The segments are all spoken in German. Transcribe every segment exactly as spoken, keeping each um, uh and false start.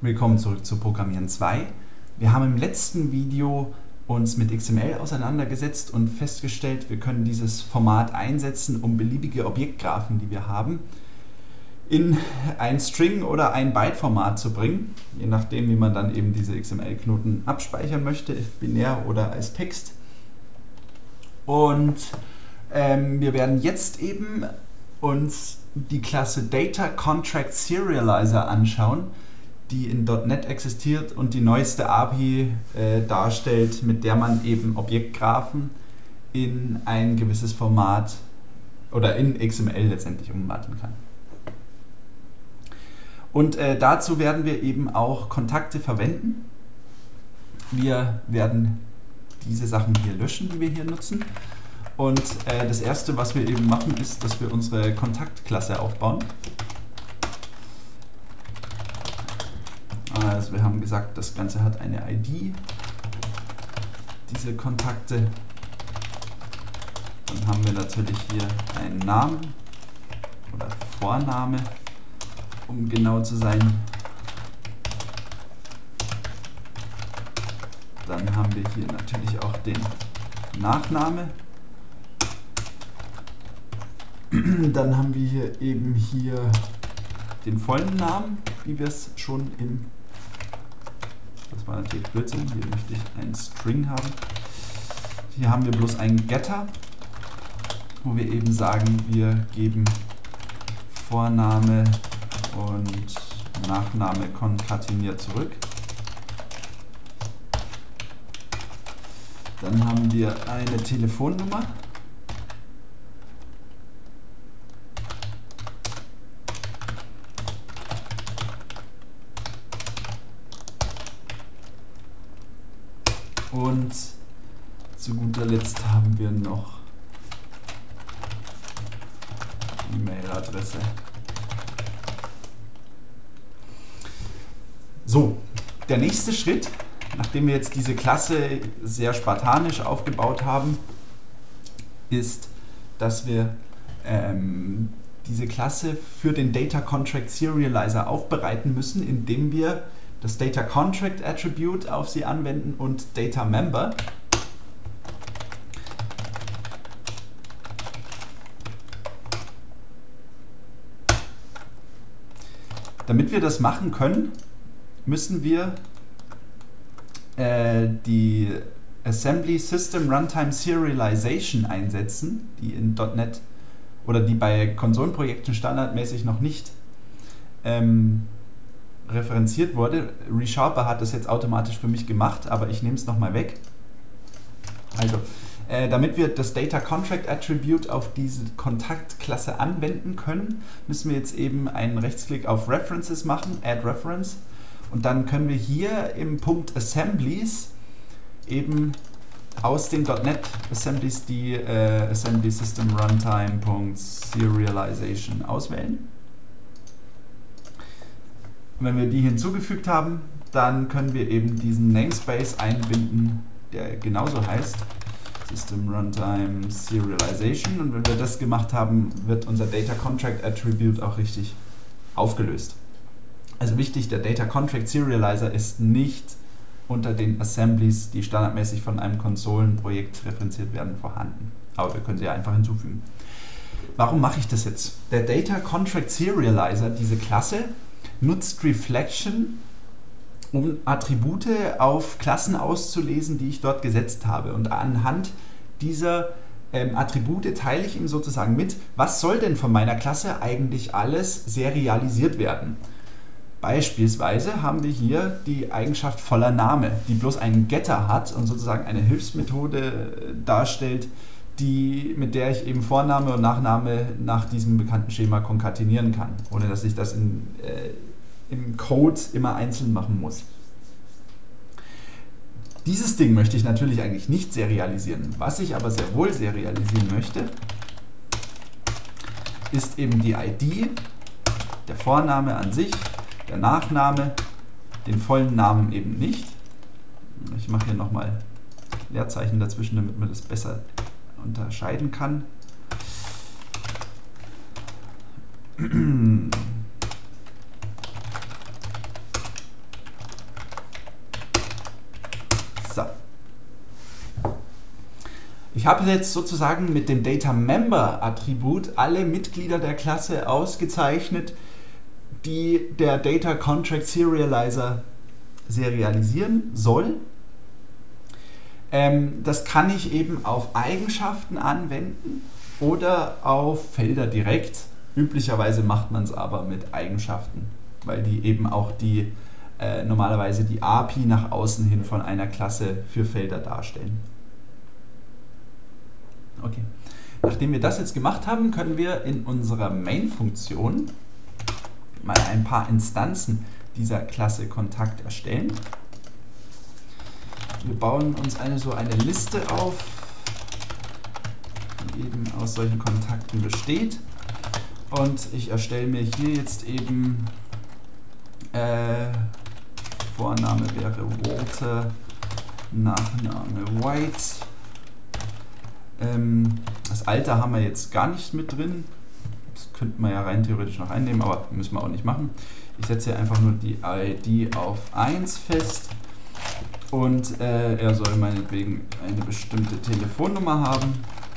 Willkommen zurück zu Programmieren zwei. Wir haben im letzten Video uns mit X M L auseinandergesetzt und festgestellt, wir können dieses Format einsetzen, um beliebige Objektgraphen, die wir haben, in ein String- oder ein Byte-Format zu bringen, je nachdem, wie man dann eben diese X M L-Knoten abspeichern möchte, binär oder als Text. Und ähm, wir werden jetzt eben uns die Klasse Data Contract Serializer anschauen, die in Punkt net existiert und die neueste A P I äh, darstellt, mit der man eben Objektgraphen in ein gewisses Format oder in X M L letztendlich umwandeln kann. Und äh, dazu werden wir eben auch Kontakte verwenden. Wir werden diese Sachen hier löschen, die wir hier nutzen. Und äh, das erste, was wir eben machen, ist, dass wir unsere Kontaktklasse aufbauen. Also wir haben gesagt, das Ganze hat eine I D, diese Kontakte. Dann haben wir natürlich hier einen Namen oder Vorname, um genau zu sein. Dann haben wir hier natürlich auch den Nachname. Dann haben wir hier eben hier den vollen Namen, wie wir es schon im... Das war natürlich Blödsinn, hier möchte ich einen String haben. Hier haben wir bloß einen Getter, wo wir eben sagen, wir geben Vorname und Nachname konkateniert zurück. Dann haben wir eine Telefonnummer. Und zu guter Letzt haben wir noch E-Mail-Adresse. So, der nächste Schritt, nachdem wir jetzt diese Klasse sehr spartanisch aufgebaut haben, ist, dass wir ähm, diese Klasse für den Data Contract Serializer aufbereiten müssen, indem wir das Data Contract Attribute auf sie anwenden und Data Member. Damit wir das machen können, müssen wir äh, die Assembly System Runtime Serialization einsetzen, die in Punkt net oder die bei Konsolenprojekten standardmäßig noch nicht ähm, referenziert wurde. ReSharper hat das jetzt automatisch für mich gemacht, aber ich nehme es nochmal weg. Also, äh, damit wir das Data Contract Attribute auf diese Kontaktklasse anwenden können, müssen wir jetzt eben einen Rechtsklick auf References machen, Add Reference, und dann können wir hier im Punkt Assemblies eben aus den Punkt net Assemblies die äh, Assembly System Runtime Serialization auswählen. Wenn wir die hinzugefügt haben, dann können wir eben diesen Namespace einbinden, der genauso heißt, System Runtime Serialization. Und wenn wir das gemacht haben, wird unser Data Contract Attribute auch richtig aufgelöst. Also wichtig, der Data Contract Serializer ist nicht unter den Assemblies, die standardmäßig von einem Konsolenprojekt referenziert werden, vorhanden. Aber wir können sie ja einfach hinzufügen. Warum mache ich das jetzt? Der Data Contract Serializer, diese Klasse, nutzt Reflection, um Attribute auf Klassen auszulesen, die ich dort gesetzt habe. Und anhand dieser ähm, Attribute teile ich ihm sozusagen mit, was soll denn von meiner Klasse eigentlich alles serialisiert werden. Beispielsweise haben wir hier die Eigenschaft voller Name, die bloß einen Getter hat und sozusagen eine Hilfsmethode darstellt, die, mit der ich eben Vorname und Nachname nach diesem bekannten Schema konkatenieren kann, ohne dass ich das in, äh, im Code immer einzeln machen muss. Dieses Ding möchte ich natürlich eigentlich nicht serialisieren. Was ich aber sehr wohl serialisieren möchte, ist eben die I D, der Vorname an sich, der Nachname, den vollen Namen eben nicht. Ich mache hier nochmal Leerzeichen dazwischen, damit man das besser unterscheiden kann. Ich habe jetzt sozusagen mit dem DataMember-Attribut alle Mitglieder der Klasse ausgezeichnet, die der Data Contract Serializer serialisieren soll. Ähm, das kann ich eben auf Eigenschaften anwenden oder auf Felder direkt. Üblicherweise macht man es aber mit Eigenschaften, weil die eben auch die äh, normalerweise die A P I nach außen hin von einer Klasse für Felder darstellen. Okay. Nachdem wir das jetzt gemacht haben, können wir in unserer Main-Funktion mal ein paar Instanzen dieser Klasse Kontakt erstellen. Wir bauen uns eine so eine Liste auf, die eben aus solchen Kontakten besteht. Und ich erstelle mir hier jetzt eben äh, Vorname wäre Walter, Nachname White. Ähm, das Alter haben wir jetzt gar nicht mit drin. Das könnte man ja rein theoretisch noch einnehmen, aber müssen wir auch nicht machen. Ich setze hier einfach nur die I D auf eins fest und äh, er soll meinetwegen eine bestimmte Telefonnummer haben.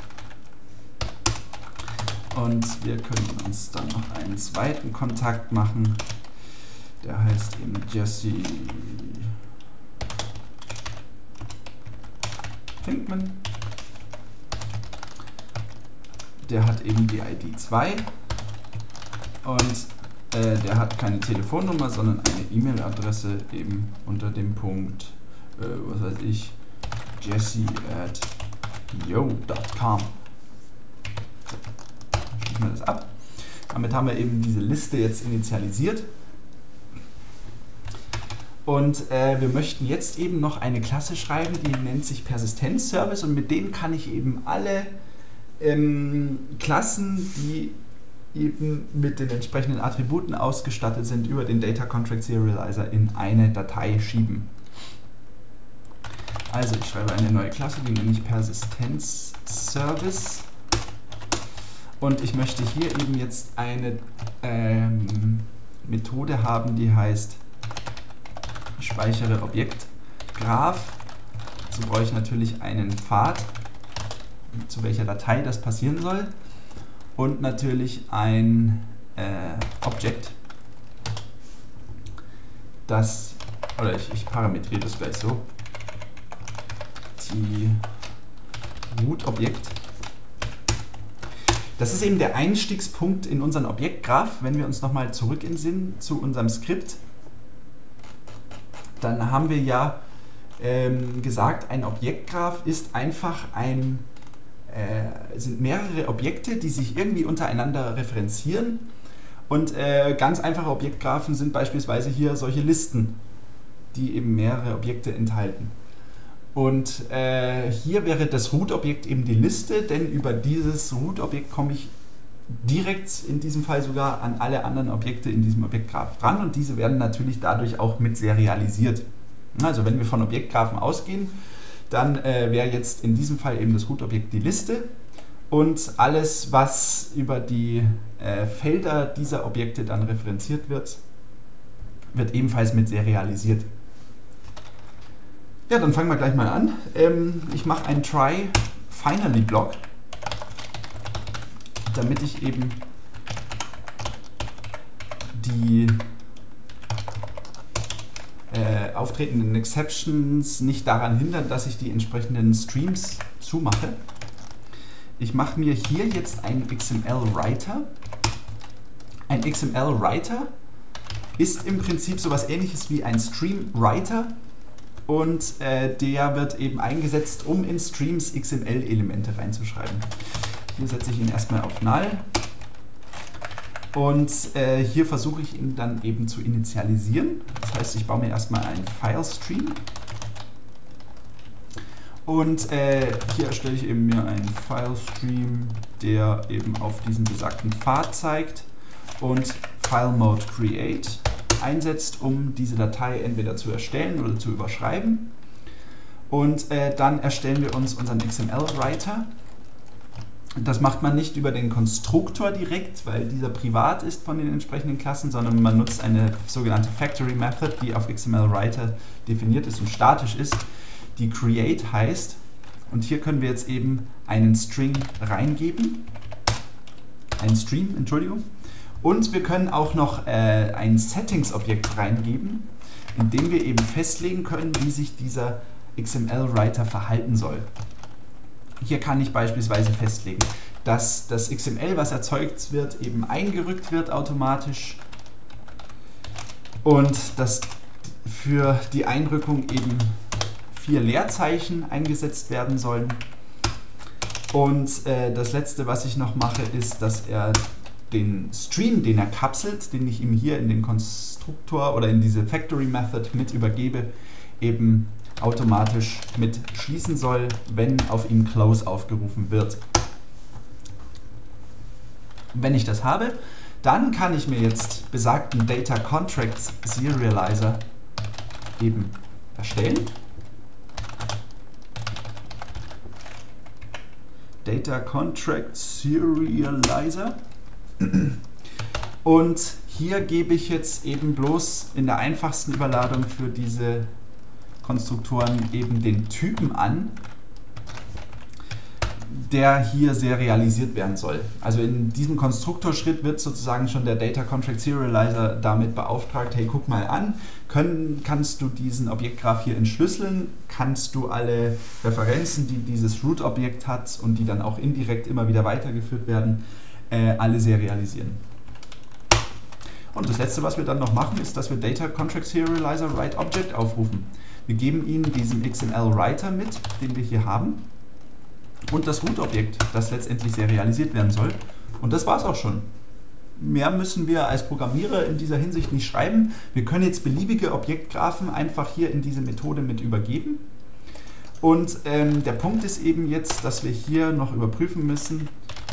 Und wir können uns dann noch einen zweiten Kontakt machen. Der heißt eben Jesse Pinkman. Der hat eben die I D zwei und äh, der hat keine Telefonnummer, sondern eine E-Mail-Adresse eben unter dem Punkt, äh, was weiß ich, jesse at yo punkt com. Schließen wir das ab. Damit haben wir eben diese Liste jetzt initialisiert. Und äh, wir möchten jetzt eben noch eine Klasse schreiben, die nennt sich Persistenzservice und mit denen kann ich eben alle ähm, Klassen, die eben mit den entsprechenden Attributen ausgestattet sind, über den Data Contract Serializer in eine Datei schieben. Also ich schreibe eine neue Klasse, die nenne ich Persistenzservice und ich möchte hier eben jetzt eine ähm, Methode haben, die heißt speichere Objekt Graph. Dazu brauche ich natürlich einen Pfad, zu welcher Datei das passieren soll und natürlich ein äh, Objekt, das, oder ich, ich parametriere das gleich so, die Root-Objekt. Das ist eben der Einstiegspunkt in unseren Objektgraph. Wenn wir uns nochmal zurück in Sinn zu unserem Skript, dann haben wir ja ähm, gesagt, ein Objektgraph ist einfach ein, äh, sind mehrere Objekte, die sich irgendwie untereinander referenzieren. Und äh, ganz einfache Objektgraphen sind beispielsweise hier solche Listen, die eben mehrere Objekte enthalten. Und äh, hier wäre das Root-Objekt eben die Liste, denn über dieses Root-Objekt komme ich direkt in diesem Fall sogar an alle anderen Objekte in diesem Objektgraph dran und diese werden natürlich dadurch auch mit serialisiert. Also wenn wir von Objektgraphen ausgehen, dann äh, wäre jetzt in diesem Fall eben das Root-Objekt die Liste und alles, was über die äh, Felder dieser Objekte dann referenziert wird, wird ebenfalls mit serialisiert. Ja, dann fangen wir gleich mal an. Ähm, ich mache einen Try Finally Block, damit ich eben die äh, auftretenden Exceptions nicht daran hindern, dass ich die entsprechenden Streams zumache. Ich mache mir hier jetzt einen X M L-Writer. Ein X M L-Writer ist im Prinzip sowas Ähnliches wie ein Stream-Writer und äh, der wird eben eingesetzt, um in Streams X M L-Elemente reinzuschreiben. Hier setze ich ihn erstmal auf Null und äh, hier versuche ich ihn dann eben zu initialisieren. Das heißt, ich baue mir erstmal einen File-Stream und äh, hier erstelle ich eben mir einen File-Stream, der eben auf diesen besagten Pfad zeigt und File-Mode Create einsetzt, um diese Datei entweder zu erstellen oder zu überschreiben. Und äh, dann erstellen wir uns unseren X M L-Writer. Das macht man nicht über den Konstruktor direkt, weil dieser privat ist von den entsprechenden Klassen, sondern man nutzt eine sogenannte Factory Method, die auf X M L Writer definiert ist und statisch ist, die create heißt Und hier können wir jetzt eben einen String reingeben. Einen Stream, Entschuldigung. Und wir können auch noch äh, ein Settings-Objekt reingeben, in dem wir eben festlegen können, wie sich dieser X M L-Writer verhalten soll. Hier kann ich beispielsweise festlegen, dass das X M L, was erzeugt wird, eben eingerückt wird automatisch und dass für die Einrückung eben vier Leerzeichen eingesetzt werden sollen. Und äh, das letzte, was ich noch mache, ist, dass er den Stream, den er kapselt, den ich ihm hier in den Konstruktor oder in diese Factory Method mit übergebe, eben automatisch mit schließen soll, wenn auf ihm Close aufgerufen wird. Wenn ich das habe, dann kann ich mir jetzt besagten Data Contracts Serializer eben erstellen. Data Contract Serializer. Und hier gebe ich jetzt eben bloß in der einfachsten Überladung für diese Konstruktoren eben den Typen an, der hier serialisiert werden soll. Also in diesem Konstruktorschritt wird sozusagen schon der Data Contract Serializer damit beauftragt, hey, guck mal an, können, kannst du diesen Objektgraph hier entschlüsseln, kannst du alle Referenzen, die dieses Root-Objekt hat und die dann auch indirekt immer wieder weitergeführt werden, äh, alle serialisieren. Und das letzte, was wir dann noch machen, ist, dass wir Data Contract Serializer Write Object aufrufen. Wir geben ihnen diesen X M L-Writer mit, den wir hier haben, und das Root-Objekt, das letztendlich serialisiert werden soll. Und das war es auch schon. Mehr müssen wir als Programmierer in dieser Hinsicht nicht schreiben. Wir können jetzt beliebige Objektgraphen einfach hier in diese Methode mit übergeben. Und ähm, der Punkt ist eben jetzt, dass wir hier noch überprüfen müssen,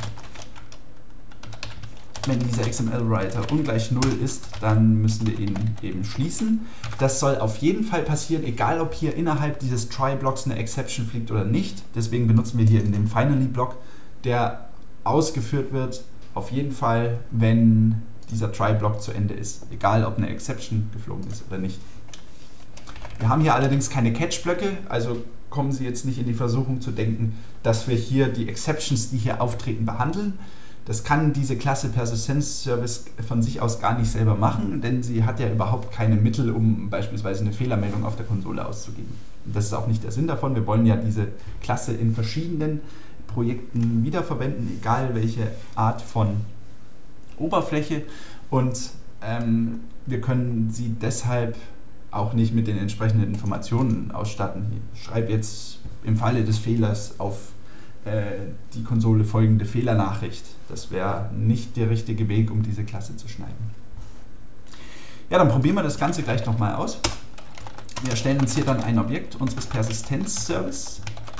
wenn dieser X M L-Writer ungleich null ist, dann müssen wir ihn eben schließen. Das soll auf jeden Fall passieren, egal ob hier innerhalb dieses Try-Blocks eine Exception fliegt oder nicht. Deswegen benutzen wir hier in dem Finally-Block, der ausgeführt wird, auf jeden Fall, wenn dieser Try-Block zu Ende ist. Egal, ob eine Exception geflogen ist oder nicht. Wir haben hier allerdings keine Catch-Blöcke, also kommen Sie jetzt nicht in die Versuchung zu denken, dass wir hier die Exceptions, die hier auftreten, behandeln. Das kann diese Klasse Persistence Service von sich aus gar nicht selber machen, denn sie hat ja überhaupt keine Mittel, um beispielsweise eine Fehlermeldung auf der Konsole auszugeben. Und das ist auch nicht der Sinn davon. Wir wollen ja diese Klasse in verschiedenen Projekten wiederverwenden, egal welche Art von Oberfläche. Und ähm, wir können sie deshalb auch nicht mit den entsprechenden Informationen ausstatten. Ich schreibe jetzt im Falle des Fehlers auf die Konsole folgende Fehlernachricht. Das wäre nicht der richtige Weg, um diese Klasse zu schneiden. Ja, dann probieren wir das Ganze gleich nochmal aus. Wir erstellen uns hier dann ein Objekt unseres Persistenzservice.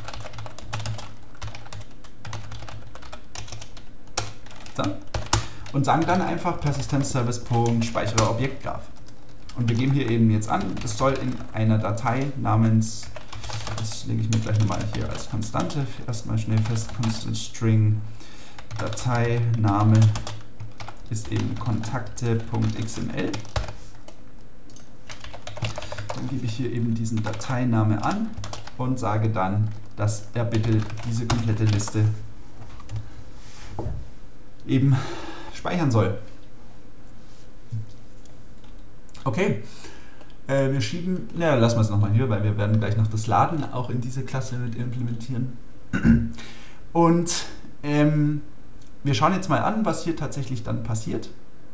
So. Und sagen dann einfach Persistenzservice.speichere Objektgraph. Und wir geben hier eben jetzt an, es soll in einer Datei namens, das lege ich mir gleich nochmal hier als Konstante, erstmal schnell fest, Constant String, Dateiname ist eben Kontakte.xml. Dann gebe ich hier eben diesen Dateiname an und sage dann, dass er bitte diese komplette Liste eben speichern soll. Okay. Wir schieben, ja, lassen wir es nochmal hier, weil wir werden gleich noch das Laden auch in diese Klasse mit implementieren. Und ähm, wir schauen jetzt mal an, was hier tatsächlich dann passiert.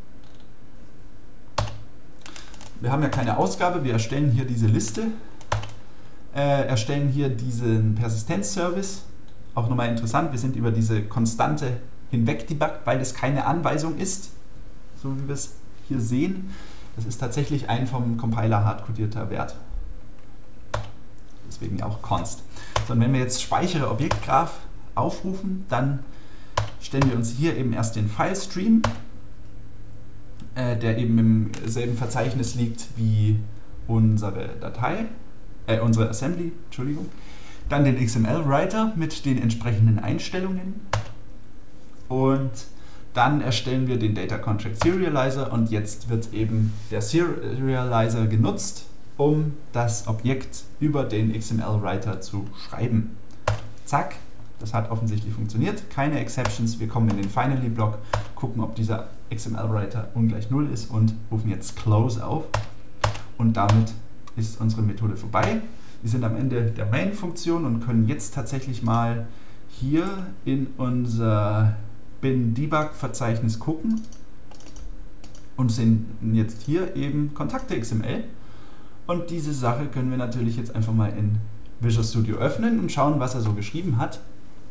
Wir haben ja keine Ausgabe, wir erstellen hier diese Liste, äh, erstellen hier diesen Persistenzservice. Auch nochmal interessant, wir sind über diese Konstante hinweg debuggt, weil es keine Anweisung ist, so wie wir es hier sehen. Das ist tatsächlich ein vom Compiler hardcodierter Wert. Deswegen auch const. So, und wenn wir jetzt speichere Objektgraph aufrufen, dann stellen wir uns hier eben erst den Filestream, äh, der eben im selben Verzeichnis liegt wie unsere Datei, äh, unsere Assembly, Entschuldigung. Dann den X M L-Writer mit den entsprechenden Einstellungen. Und dann erstellen wir den Data Contract Serializer und jetzt wird eben der Serializer genutzt, um das Objekt über den X M L-Writer zu schreiben. Zack, das hat offensichtlich funktioniert. Keine Exceptions. Wir kommen in den Finally-Block, gucken, ob dieser X M L-Writer ungleich null ist und rufen jetzt Close auf. Und damit ist unsere Methode vorbei. Wir sind am Ende der Main-Funktion und können jetzt tatsächlich mal hier in unser bin-debug-Verzeichnis gucken und sehen jetzt hier eben Kontakte.X M L. Und diese Sache können wir natürlich jetzt einfach mal in Visual Studio öffnen und schauen, was er so geschrieben hat.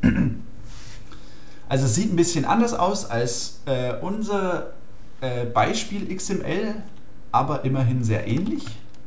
Also es sieht ein bisschen anders aus als äh, unser äh, Beispiel X M L, aber immerhin sehr ähnlich.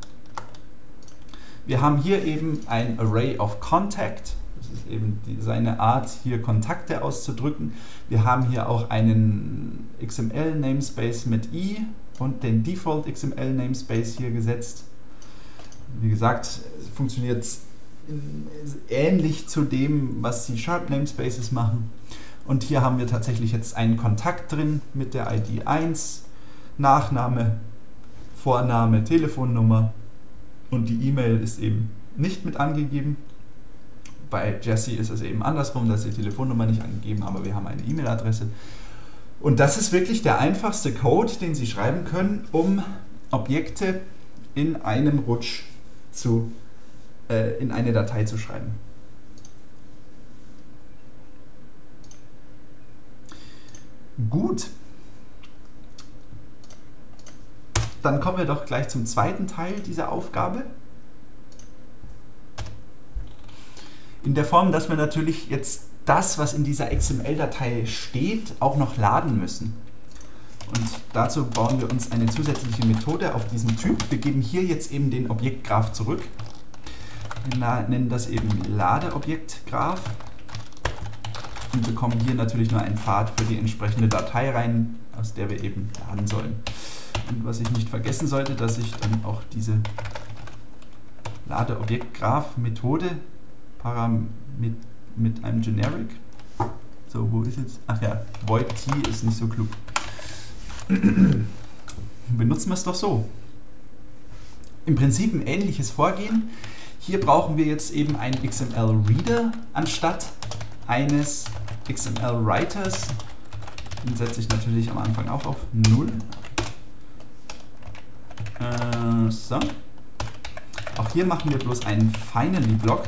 Wir haben hier eben ein Array of Contact. Das ist eben die, seine Art, hier Kontakte auszudrücken. Wir haben hier auch einen X M L-Namespace mit i und den Default X M L-Namespace hier gesetzt. Wie gesagt, funktioniert ähnlich zu dem, was C-Sharp-Namespaces machen. Und hier haben wir tatsächlich jetzt einen Kontakt drin mit der I D eins, Nachname, Vorname, Telefonnummer und die E-Mail ist eben nicht mit angegeben. Bei Jesse ist es eben andersrum, dass die Telefonnummer nicht angegeben, aber wir haben eine E-Mail-Adresse. Und das ist wirklich der einfachste Code, den Sie schreiben können, um Objekte in einem Rutsch zu, äh, in eine Datei zu schreiben. Gut. Dann kommen wir doch gleich zum zweiten Teil dieser Aufgabe. In der Form, dass wir natürlich jetzt das, was in dieser X M L-Datei steht, auch noch laden müssen. Und dazu bauen wir uns eine zusätzliche Methode auf diesen Typ. Wir geben hier jetzt eben den Objektgraph zurück. Wir nennen das eben Ladeobjektgraph und bekommen hier natürlich nur einen Pfad für die entsprechende Datei rein, aus der wir eben laden sollen. Und was ich nicht vergessen sollte, dass ich dann auch diese Ladeobjektgraph-Methode mit, mit einem Generic, so, wo ist jetzt, ach ja, void t ist nicht so klug. Benutzen wir es doch so. Im Prinzip ein ähnliches Vorgehen. Hier brauchen wir jetzt eben einen X M L-Reader anstatt eines X M L-Writers. Den setze ich natürlich am Anfang auch auf null. Äh, so. Auch hier machen wir bloß einen Finally-Block.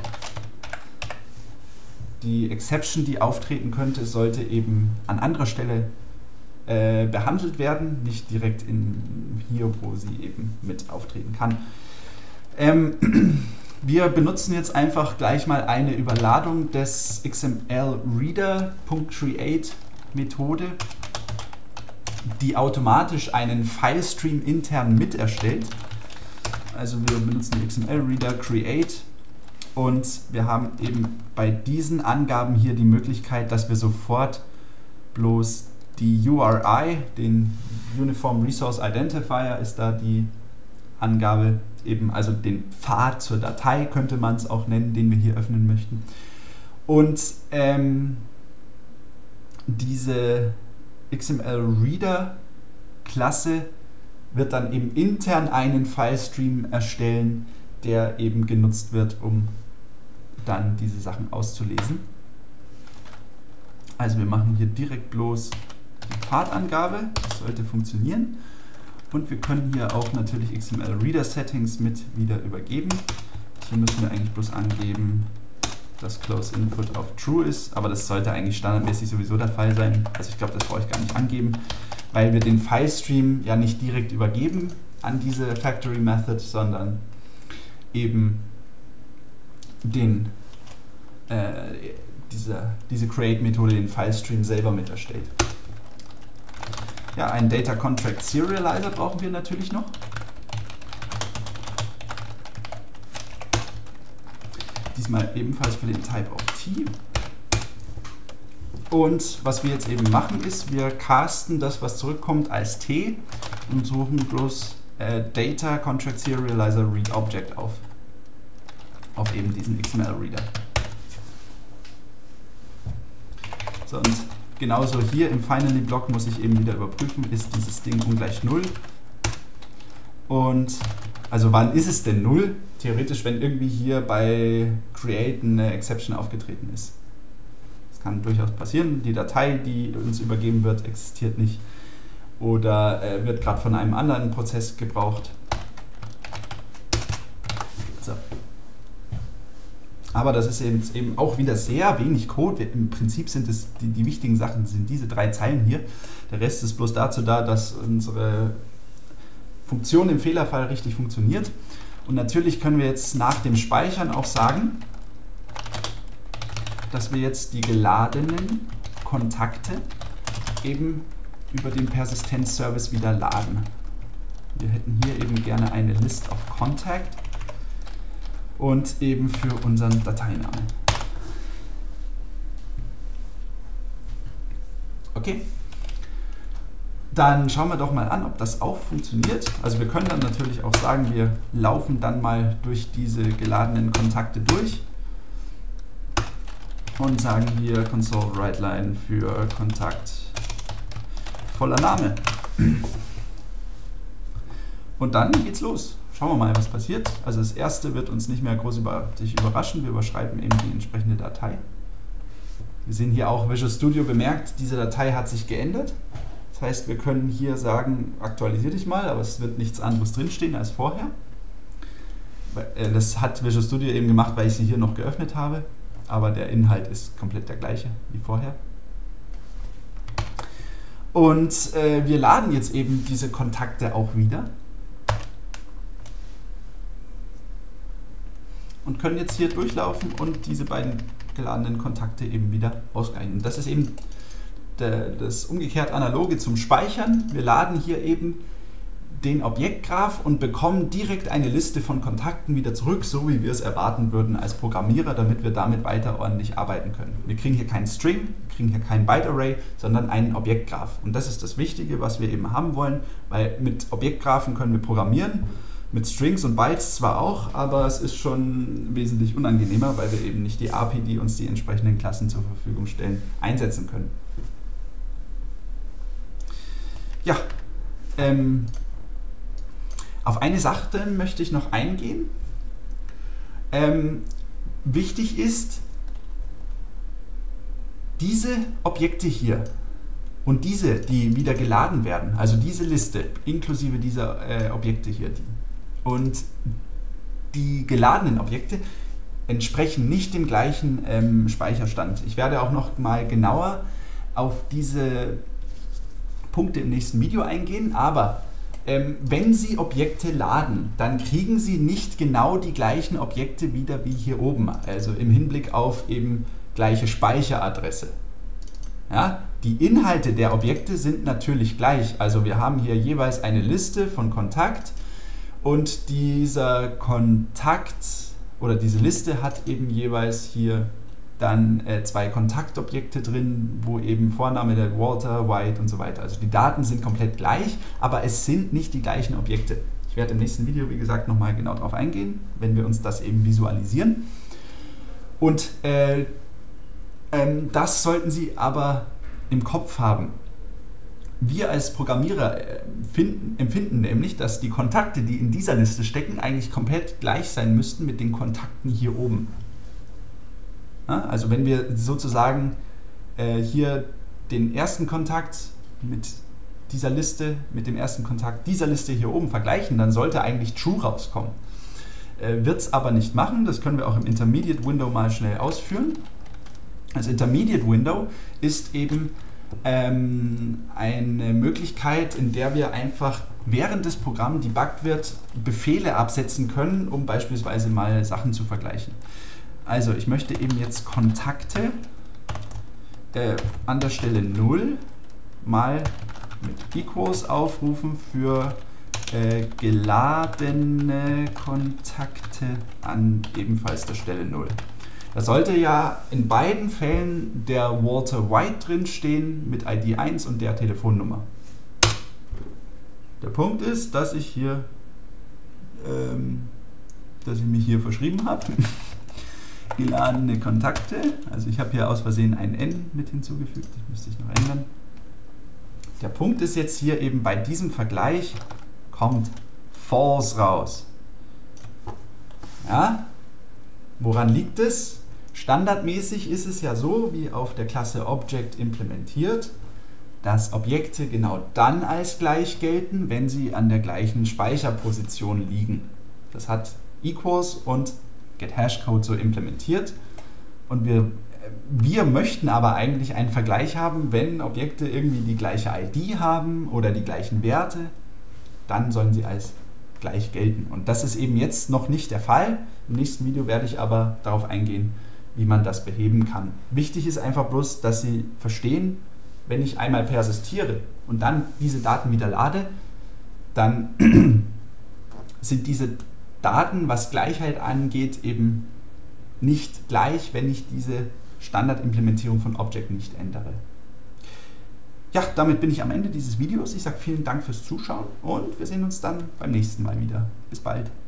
Die Exception, die auftreten könnte, sollte eben an anderer Stelle äh, behandelt werden, nicht direkt in hier, wo sie eben mit auftreten kann. Ähm, wir benutzen jetzt einfach gleich mal eine Überladung des X M L-Reader.create Methode, die automatisch einen Filestream intern mit erstellt. Also wir benutzen die X M L-Reader create und wir haben eben bei diesen Angaben hier die Möglichkeit, dass wir sofort bloß die U R I, den Uniform Resource Identifier ist da die Angabe, eben also den Pfad zur Datei könnte man es auch nennen, den wir hier öffnen möchten. Und ähm, diese X M L-Reader-Klasse wird dann eben intern einen Filestream erstellen, der eben genutzt wird, um dann diese Sachen auszulesen. Also wir machen hier direkt bloß die Pfadangabe, das sollte funktionieren. Und wir können hier auch natürlich X M L-Reader-Settings mit wieder übergeben. Hier müssen wir eigentlich bloß angeben, dass Close Input auf True ist, aber das sollte eigentlich standardmäßig sowieso der Fall sein. Also ich glaube, das brauche ich gar nicht angeben, weil wir den Filestream ja nicht direkt übergeben an diese Factory Method, sondern eben den, äh, diese, diese Create-Methode den Filestream selber mit erstellt. Ja, einen Data Contract Serializer brauchen wir natürlich noch. Diesmal ebenfalls für den Type of T. Und was wir jetzt eben machen ist, wir casten das, was zurückkommt, als T und suchen bloß äh, Data Contract Serializer Read Object auf. Auf eben diesen X M L-Reader. So, und genauso hier im Finally-Block muss ich eben wieder überprüfen, ist dieses Ding ungleich null. Und also wann ist es denn null? Theoretisch, wenn irgendwie hier bei Create eine Exception aufgetreten ist. kann durchaus passieren. Die Datei, die uns übergeben wird, existiert nicht oder äh, wird gerade von einem anderen Prozess gebraucht. So. Aber das ist eben, eben auch wieder sehr wenig Code. Wir, im Prinzip sind es die, die wichtigen Sachen, sind diese drei Zeilen hier. Der Rest ist bloß dazu da, dass unsere Funktion im Fehlerfall richtig funktioniert. Und natürlich können wir jetzt nach dem Speichern auch sagen, dass wir jetzt die geladenen Kontakte eben über den Persistenzservice wieder laden. Wir hätten hier eben gerne eine List of Contact und eben für unseren Dateinamen. Okay, dann schauen wir doch mal an, ob das auch funktioniert. Also wir können dann natürlich auch sagen, wir laufen dann mal durch diese geladenen Kontakte durch und sagen hier Console WriteLine für Kontakt voller Name. Und dann geht's los. Schauen wir mal, was passiert. Also das erste wird uns nicht mehr groß über, sich überraschen. Wir überschreiben eben die entsprechende Datei. Wir sehen hier auch Visual Studio bemerkt, diese Datei hat sich geändert. Das heißt, wir können hier sagen, aktualisiere dich mal, aber es wird nichts anderes drinstehen als vorher. Das hat Visual Studio eben gemacht, weil ich sie hier noch geöffnet habe. Aber der Inhalt ist komplett der gleiche wie vorher. Und äh, wir laden jetzt eben diese Kontakte auch wieder. Und können jetzt hier durchlaufen und diese beiden geladenen Kontakte eben wieder ausgleichen. Das ist eben der, das umgekehrt Analoge zum Speichern. Wir laden hier eben den Objektgraph und bekommen direkt eine Liste von Kontakten wieder zurück, so wie wir es erwarten würden als Programmierer, damit wir damit weiter ordentlich arbeiten können. Wir kriegen hier keinen String, wir kriegen hier kein Byte-Array, sondern einen Objektgraph. Und das ist das Wichtige, was wir eben haben wollen, weil mit Objektgraphen können wir programmieren, mit Strings und Bytes zwar auch, aber es ist schon wesentlich unangenehmer, weil wir eben nicht die A P I, die uns die entsprechenden Klassen zur Verfügung stellen, einsetzen können. Ja, ähm, auf eine Sache möchte ich noch eingehen. Ähm, wichtig ist, diese Objekte hier und diese, die wieder geladen werden, also diese Liste inklusive dieser äh, Objekte hier, die, und die geladenen Objekte entsprechen nicht dem gleichen ähm, Speicherstand. Ich werde auch noch mal genauer auf diese Punkte im nächsten Video eingehen, aber Ähm, wenn Sie Objekte laden, dann kriegen Sie nicht genau die gleichen Objekte wieder wie hier oben, also im Hinblick auf eben gleiche Speicheradresse. Ja, die Inhalte der Objekte sind natürlich gleich, also wir haben hier jeweils eine Liste von Kontakt und dieser Kontakt oder diese Liste hat eben jeweils hier dann äh, zwei Kontaktobjekte drin, wo eben Vorname der Walter, White und so weiter. Also die Daten sind komplett gleich, aber es sind nicht die gleichen Objekte. Ich werde im nächsten Video, wie gesagt, nochmal genau darauf eingehen, wenn wir uns das eben visualisieren. Und äh, ähm, das sollten Sie aber im Kopf haben. Wir als Programmierer äh, finden, empfinden nämlich, dass die Kontakte, die in dieser Liste stecken, eigentlich komplett gleich sein müssten mit den Kontakten hier oben. Ja, also wenn wir sozusagen äh, hier den ersten Kontakt mit dieser Liste, mit dem ersten Kontakt dieser Liste hier oben vergleichen, dann sollte eigentlich True rauskommen. Äh, wird es aber nicht machen, das können wir auch im Intermediate Window mal schnell ausführen. Das Intermediate Window ist eben ähm, eine Möglichkeit, in der wir einfach während das Programm debuggt wird, Befehle absetzen können, um beispielsweise mal Sachen zu vergleichen. Also ich möchte eben jetzt Kontakte äh, an der Stelle null mal mit Equals aufrufen für äh, geladene Kontakte an ebenfalls der Stelle null. Da sollte ja in beiden Fällen der Walter White drin stehen mit I D eins und der Telefonnummer. Der Punkt ist, dass ich hier ähm, dass ich mich hier verschrieben habe. Geladene Kontakte, also ich habe hier aus Versehen ein N mit hinzugefügt, das müsste ich noch ändern. Der Punkt ist jetzt hier eben bei diesem Vergleich kommt False raus. Ja? Woran liegt es? Standardmäßig ist es ja so, wie auf der Klasse Object implementiert, dass Objekte genau dann als gleich gelten, wenn sie an der gleichen Speicherposition liegen. Das hat Equals und GetHashCode so implementiert. Und wir, wir möchten aber eigentlich einen Vergleich haben, wenn Objekte irgendwie die gleiche I D haben oder die gleichen Werte, dann sollen sie als gleich gelten. Und das ist eben jetzt noch nicht der Fall. Im nächsten Video werde ich aber darauf eingehen, wie man das beheben kann. Wichtig ist einfach bloß, dass Sie verstehen, wenn ich einmal persistiere und dann diese Daten wieder lade, dann sind diese Daten, was Gleichheit angeht, eben nicht gleich, wenn ich diese Standardimplementierung von Object nicht ändere. Ja, damit bin ich am Ende dieses Videos. Ich sage vielen Dank fürs Zuschauen und wir sehen uns dann beim nächsten Mal wieder. Bis bald.